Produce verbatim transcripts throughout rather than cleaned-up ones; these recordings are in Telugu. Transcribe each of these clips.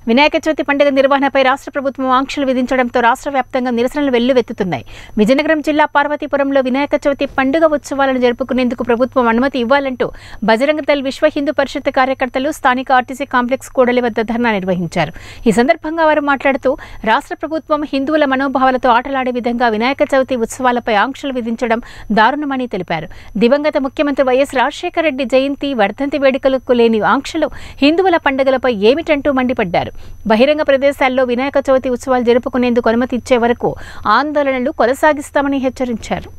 వినాయక చవితి పండుగ నిర్వహణపై రాష్ట్ర ప్రభుత్వం ఆంక్షలు విధించడంతో రాష్ట్ర వ్యాప్తంగా నిరసనలు వెల్లువెత్తుతున్నాయి. విజయనగరం జిల్లా పార్వతీపురంలో వినాయక చవితి పండుగ ఉత్సవాలను జరుపుకునేందుకు ప్రభుత్వం అనుమతి ఇవ్వాలంటూ బజరంగ దళ్ విశ్వ హిందూ పరిషత్ కార్యకర్తలు స్థానిక ఆర్టీసీ కాంప్లెక్స్ కూడలి వద్ద ధర్నా నిర్వహించారు. ఈ సందర్భంగా వారు మాట్లాడుతూ రాష్ట్ర ప్రభుత్వం హిందువుల మనోభావాలతో ఆటలాడే విధంగా వినాయక చవితి ఉత్సవాలపై ఆంక్షలు విధించడం దారుణమని తెలిపారు. దివంగత ముఖ్యమంత్రి వైఎస్ రాజశేఖర రెడ్డి జయంతి వర్ధంతి వేడుకలకు లేని ఆంక్షలు హిందువుల పండుగలపై ఏమిటంటూ మండిపడ్డారు. బహిరంగ ప్రదేశాల్లో వినాయక చవితి ఉత్సవాలు జరుపుకునేందుకు అనుమతి ఇచ్చే వరకు ఆందోళనలు కొనసాగిస్తామని హెచ్చరించారు.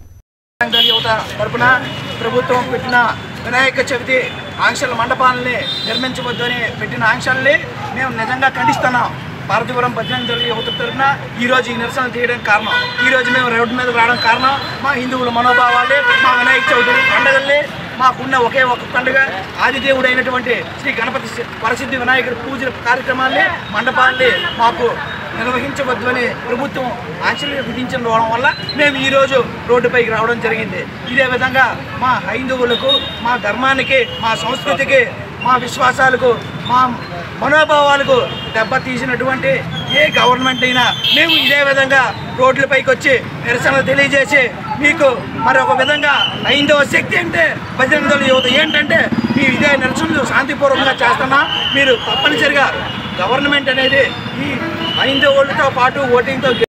ప్రభుత్వం పెట్టిన వినాయక చవితి ఆంక్షల మండపాలని నిర్మించవద్దని పెట్టిన ఆంక్షల్ని మేము నిజంగా ఖండిస్తున్నాం. పార్వతీపురం బజరంగ దళ్ యువత తరఫున ఈరోజు ఈ నిరసన చేయడానికి కారణం, ఈరోజు మేము రోడ్డు మీద రావడానికి కారణం మా హిందువుల మనోభావాలే, మా వినాయక చవితి పండుగల్ని, మాకున్న ఒకే ఒక పండుగ ఆదిదేవుడు అయినటువంటి శ్రీ గణపతి వరసిద్ధి వినాయకుడి పూజ కార్యక్రమాల్ని మండపాల్ని మాకు నిర్వహించవద్దని ప్రభుత్వం ఆంక్షలు విధించడం వల్ల మేము ఈరోజు రోడ్డుపైకి రావడం జరిగింది. ఇదే విధంగా మా హైందవులకు, మా ధర్మానికి, మా సంస్కృతికి, మా విశ్వాసాలకు, మా మనోభావాలకు దెబ్బతీసినటువంటి ఏ గవర్నమెంట్ అయినా మేము ఇదే విధంగా రోడ్లపైకి వచ్చి నిరసనలు తెలియజేసి మీకు మరొక విధంగా హైందవ శక్తి అంటే బజరంగ దళ్ యువత ఏంటంటే మేము ఇదే నిరసనలు శాంతిపూర్వకంగా చేస్తున్నా. మీరు తప్పనిసరిగా గవర్నమెంట్ అనేది ఈ హైందవులతో పాటు ఓటింగ్తో